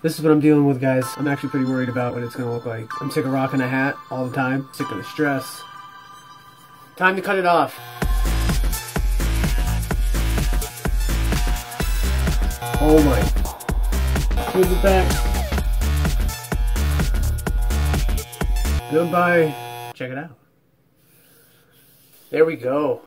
This is what I'm dealing with, guys. I'm actually pretty worried about what it's gonna look like. I'm sick of rocking a hat all the time. Sick of the stress. Time to cut it off. Oh my. Here's it back. Goodbye. Check it out. There we go.